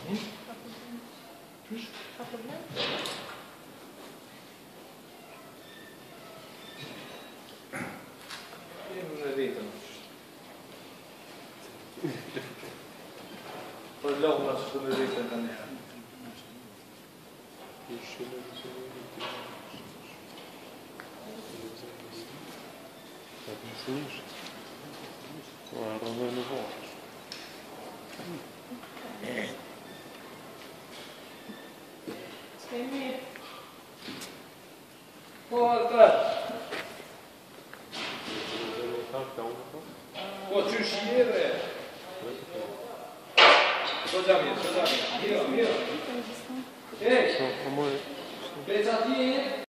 Plus? Pas de problème. Non vita. Parliamo sulle vite italiane. Spegni. Guarda! Può uscire! Scusami. Mira. Ehi! Pensati?